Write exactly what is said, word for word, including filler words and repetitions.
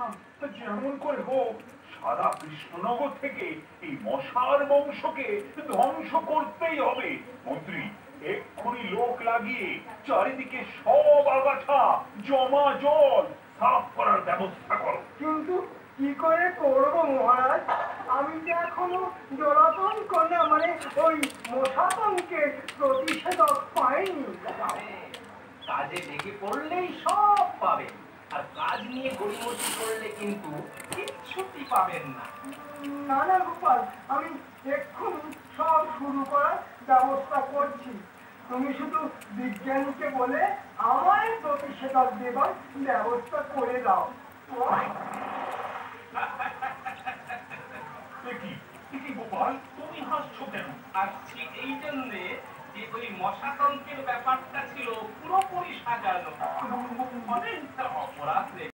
যেমন করে হোক সারা কৃষ্ণনগর থেকে এই মশার বংশকে ধ্বংস করতেই হবে। মন্ত্রী, এক্ষুনি লোক লাগিয়ে চারিদিকে সব আগাছা জমা জল সাফ করার ব্যবস্থা করো। কিন্তু কি করে করবো মহারাজ? আমি তো এখনো জলাতঙ্ক না মানে ওই মশাতঙ্কের প্রতিষেধক পাইনি। কাজে লেগে পড়লেই সব পাবেন, আর কাজ নিয়ে গড়িমসি করলে কিন্তু কিচ্ছুটি পাবেন না। না না গোপাল, আমি এক্ষুনি সব শুরু করার ব্যবস্থা করছি। তুমি শুধু বিজ্ঞানীকে বলে আমায় প্রতিষেধক দেবার ব্যবস্থা করে দাও। গোপাল, তুমি হাসছো কেন? হাসছি এই জন্যে যে ওই মশাতন্ত্রের ব্যাপারটা ছিল পুরোপুরি সাজানো, মানে অপরাধ